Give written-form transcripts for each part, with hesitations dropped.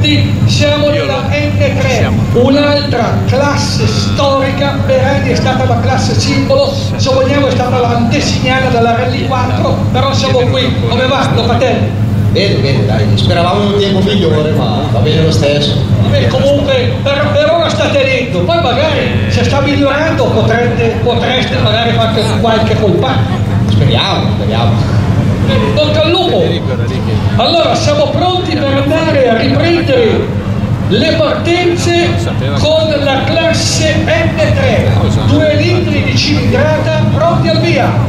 tutti, siamo nella N3, un'altra classe storica. Pirelli è stata la classe simbolo, se vogliamo è stata l'antesignana della Rally 4, però siamo qui. Come va, Locatelli? Bene, dai, speravamo un tempo migliore, ma va bene lo stesso. Comunque per ora sta tenendo, poi magari se sta migliorando potreste magari fare qualche colpa. Speriamo. Bocca al lupo! Allora siamo pronti per andare a riprendere le partenze con la classe N3, 2 litri di cilindrata, pronti al via!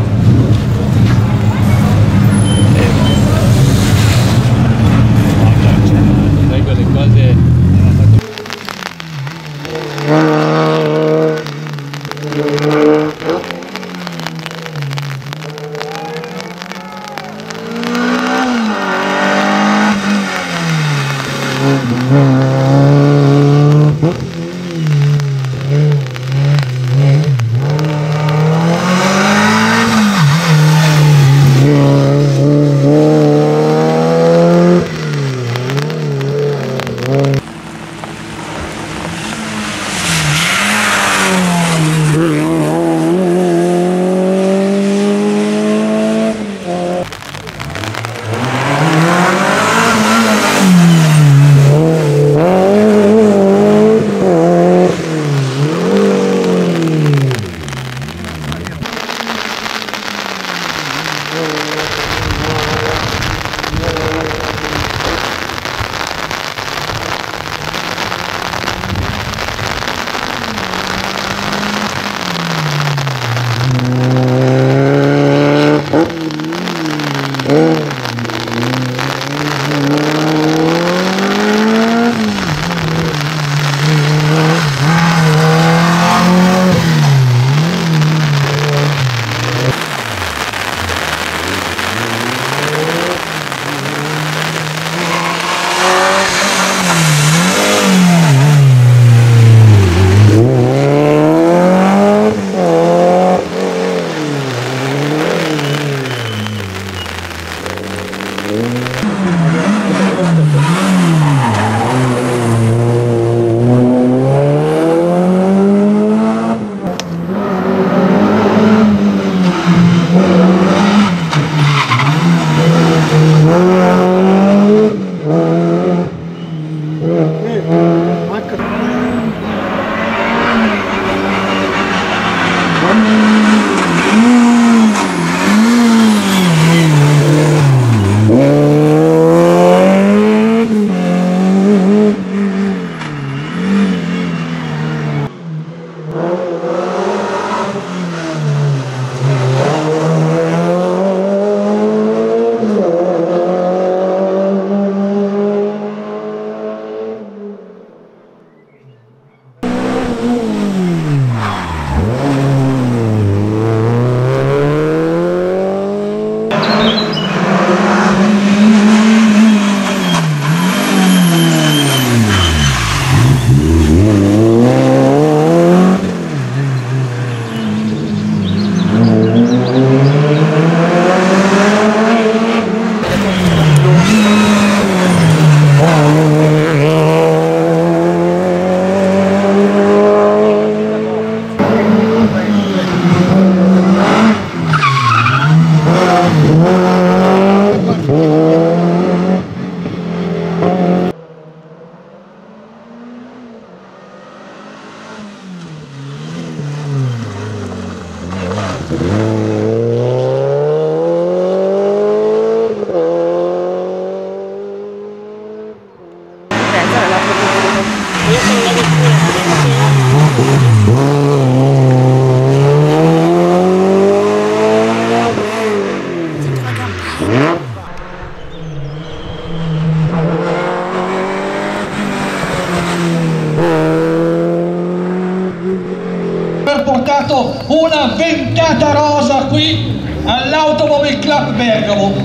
Portato una ventata rosa qui all'Automobile Club Bergamo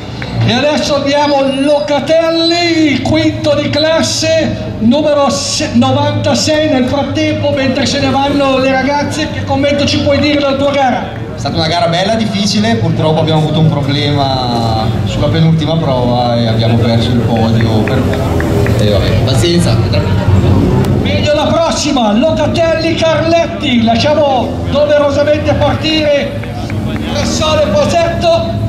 e adesso abbiamo Locatelli, il quinto di classe, numero 96 nel frattempo, mentre se ne vanno le ragazze. Che commento ci puoi dire della tua gara? È stata una gara bella, difficile, purtroppo abbiamo avuto un problema sulla penultima prova e abbiamo perso il podio per poco. vabbè, pazienza. Meglio la prossima, Locatelli Carletti, lasciamo doverosamente partire Cassale Posetto.